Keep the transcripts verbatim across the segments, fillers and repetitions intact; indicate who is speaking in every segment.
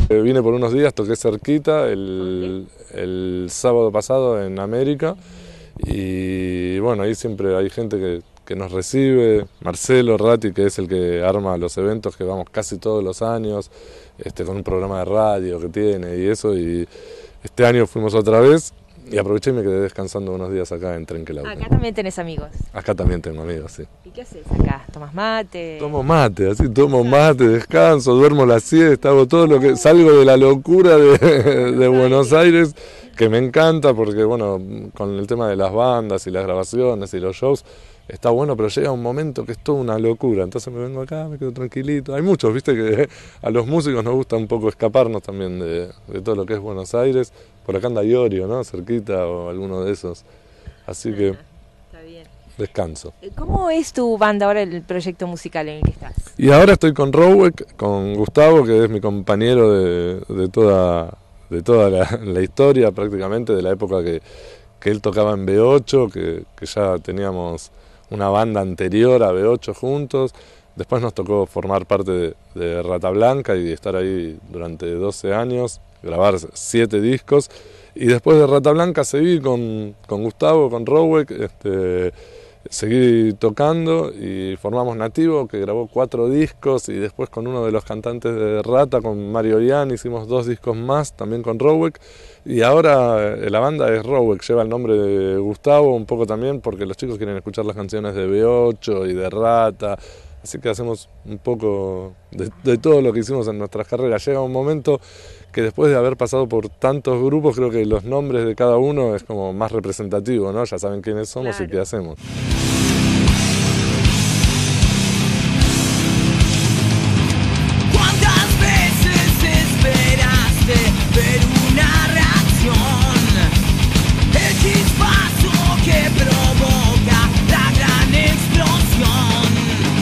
Speaker 1: Eh, vine por unos días, toqué cerquita el, el sábado pasado en América y bueno, ahí siempre hay gente que, que nos recibe, Marcelo Ratti, que es el que arma los eventos, que vamos casi todos los años, este, con un programa de radio que tiene y eso, y este año fuimos otra vez y aproveché y me quedé descansando unos días acá en Trenquelauquen.
Speaker 2: Acá también tenés amigos.
Speaker 1: Acá también tengo amigos, sí.
Speaker 2: ¿Y qué haces acá? ¿Tomas mate?
Speaker 1: Tomo mate, así tomo mate, descanso, duermo la siesta, hago todo lo que... Salgo de la locura de, de Buenos Aires, que me encanta porque, bueno, con el tema de las bandas y las grabaciones y los shows, está bueno, pero llega un momento que es toda una locura. Entonces me vengo acá, me quedo tranquilito. Hay muchos, viste, que a los músicos nos gusta un poco escaparnos también de, de todo lo que es Buenos Aires. Por acá anda Iorio, ¿no? Cerquita o alguno de esos. Así que... descanso.
Speaker 2: ¿Cómo es tu banda ahora, el proyecto musical en el que estás?
Speaker 1: Y ahora estoy con Rowek, con Gustavo, que es mi compañero de, de toda, de toda la, la historia prácticamente, de la época que, que él tocaba en B ocho, que, que ya teníamos una banda anterior a B ocho juntos. Después nos tocó formar parte de, de Rata Blanca y estar ahí durante doce años, grabar siete discos. Y después de Rata Blanca seguí con, con Gustavo, con Rowek, este, seguí tocando y formamos Nativo, que grabó cuatro discos, y después con uno de los cantantes de Rata, con Mario Ian, hicimos dos discos más, también con Rowek. Y ahora la banda es Rowek, lleva el nombre de Gustavo un poco también, porque los chicos quieren escuchar las canciones de B ocho y de Rata. Así que hacemos un poco de, de todo lo que hicimos en nuestras carreras. Llega un momento que después de haber pasado por tantos grupos, creo que los nombres de cada uno es como más representativo, ¿no? Ya saben quiénes somos, claro, y qué hacemos.
Speaker 3: ¿Cuántas veces esperaste ver una reacción? El chispazo que provoca la gran explosión.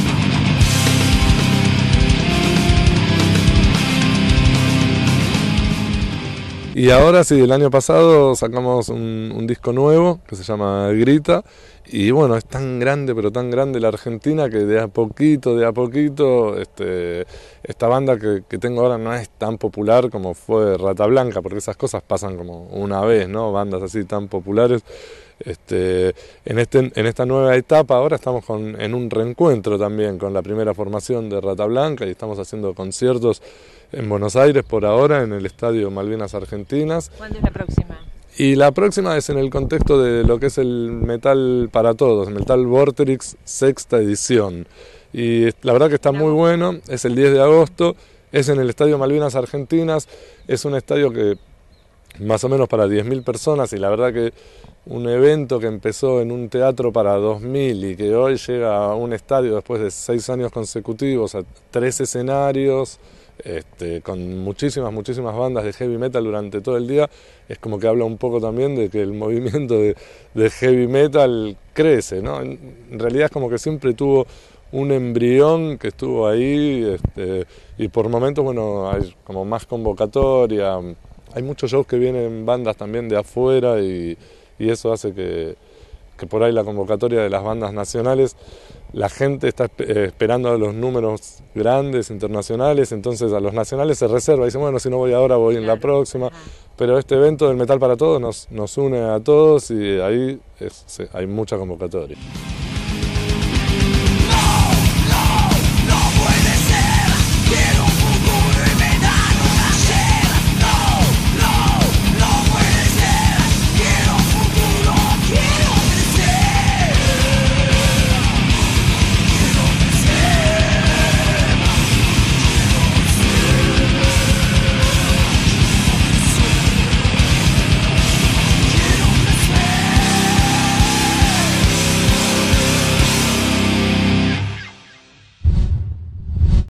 Speaker 1: Y ahora sí, el año pasado sacamos un, un disco nuevo que se llama Grita, y bueno, es tan grande, pero tan grande la Argentina, que de a poquito, de a poquito, este, esta banda que, que tengo ahora no es tan popular como fue Rata Blanca, porque esas cosas pasan como una vez, ¿no? Bandas así tan populares. Este, en, este, en esta nueva etapa ahora estamos con, en un reencuentro también con la primera formación de Rata Blanca, y estamos haciendo conciertos en Buenos Aires por ahora, en el Estadio Malvinas Argentinas.
Speaker 2: ¿Cuándo es la próxima?
Speaker 1: Y la próxima es en el contexto de lo que es el Metal para Todos, Metal Vorterix sexta edición. Y la verdad que está muy bueno, es el diez de agosto, es en el Estadio Malvinas Argentinas, es un estadio que más o menos para diez mil personas, y la verdad que un evento que empezó en un teatro para dos mil y que hoy llega a un estadio después de seis años consecutivos, a tres escenarios, este, con muchísimas, muchísimas bandas de heavy metal durante todo el día, es como que habla un poco también de que el movimiento de, de heavy metal crece, ¿no? En realidad es como que siempre tuvo un embrión que estuvo ahí, este, y por momentos, bueno, hay como más convocatoria, hay muchos shows que vienen bandas también de afuera, y, y eso hace que, que por ahí la convocatoria de las bandas nacionales, la gente está esperando a los números grandes, internacionales, entonces a los nacionales se reserva, dicen, bueno, si no voy ahora, voy en la próxima, pero este evento del Metal para Todos nos, nos une a todos, y ahí es, hay mucha convocatoria.